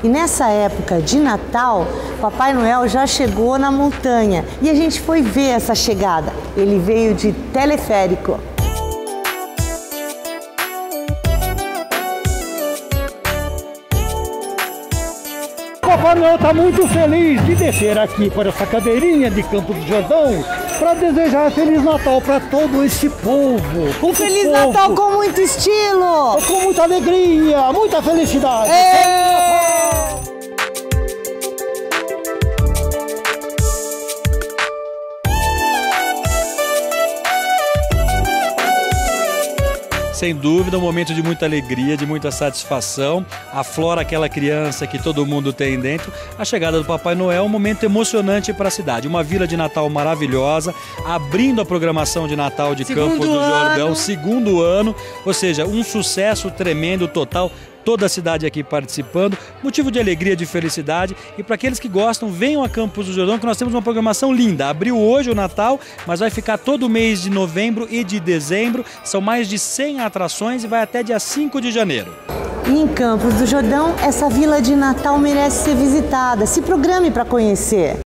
E nessa época de Natal, Papai Noel já chegou na montanha e a gente foi ver essa chegada. Ele veio de teleférico. Papai Noel está muito feliz de descer aqui para essa cadeirinha de Campos do Jordão para desejar Feliz Natal para todo esse povo. Um Feliz Natal com muito estilo! Com muita alegria, muita felicidade! Sem dúvida, um momento de muita alegria, de muita satisfação. Aflora aquela criança que todo mundo tem dentro. A chegada do Papai Noel é um momento emocionante para a cidade. Uma vila de Natal maravilhosa, abrindo a programação de Natal de Campos do Jordão, segundo ano. Ou seja, um sucesso tremendo, total. Toda a cidade aqui participando, motivo de alegria, de felicidade. E para aqueles que gostam, venham a Campos do Jordão, que nós temos uma programação linda. Abriu hoje o Natal, mas vai ficar todo mês de novembro e de dezembro. São mais de 100 atrações e vai até dia 5 de janeiro. E em Campos do Jordão, essa vila de Natal merece ser visitada. Se programe para conhecer.